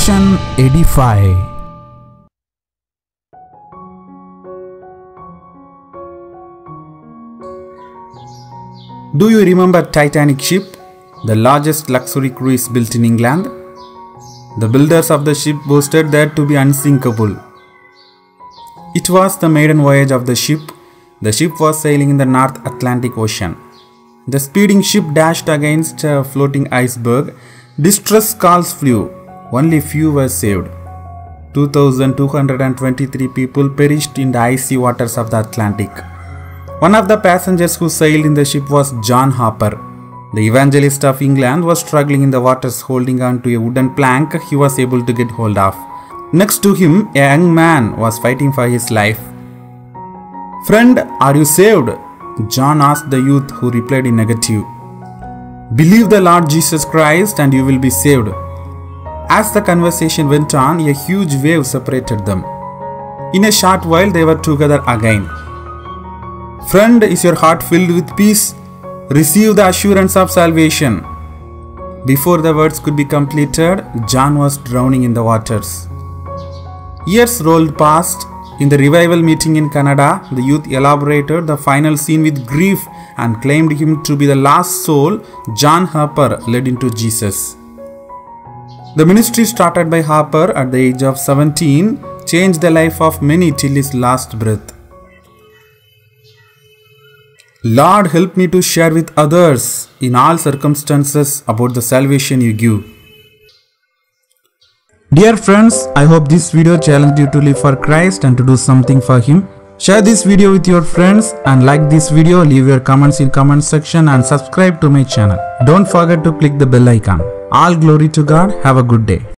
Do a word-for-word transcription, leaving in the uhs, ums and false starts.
Ocean Edify. Do you remember Titanic ship, the largest luxury cruise built in England? The builders of the ship boasted that to be unsinkable. It was the maiden voyage of the ship. The ship was sailing in the North Atlantic Ocean. The speeding ship dashed against a floating iceberg. Distress calls flew. Only few were saved. two thousand two hundred twenty-three people perished in the icy waters of the Atlantic. One of the passengers who sailed in the ship was John Harper. The evangelist of England was struggling in the waters holding on to a wooden plank he was able to get hold of. Next to him, a young man was fighting for his life. "Friend, are you saved?" John asked the youth, who replied in negative. "Believe the Lord Jesus Christ and you will be saved." As the conversation went on, a huge wave separated them. In a short while, they were together again. "Friend, is your heart filled with peace? Receive the assurance of salvation." Before the words could be completed, John was drowning in the waters. Years rolled past. In the revival meeting in Canada, the youth elaborated the final scene with grief and claimed him to be the last soul John Harper led into Jesus. The ministry started by Harper at the age of seventeen changed the life of many till his last breath. Lord, help me to share with others in all circumstances about the salvation you give. Dear friends, I hope this video challenged you to live for Christ and to do something for Him. Share this video with your friends and like this video, leave your comments in comment section and subscribe to my channel. Don't forget to click the bell icon. All glory to God. Have a good day.